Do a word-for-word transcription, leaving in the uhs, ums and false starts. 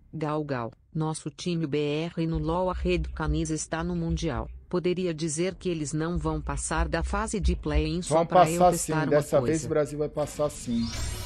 Gal Gal, nosso time B R no LoL, a Rede Canis está no Mundial. Poderia dizer que eles não vão passar da fase de play-in só Vão para eu passar testar sim, uma dessa coisa. vez o Brasil vai passar sim.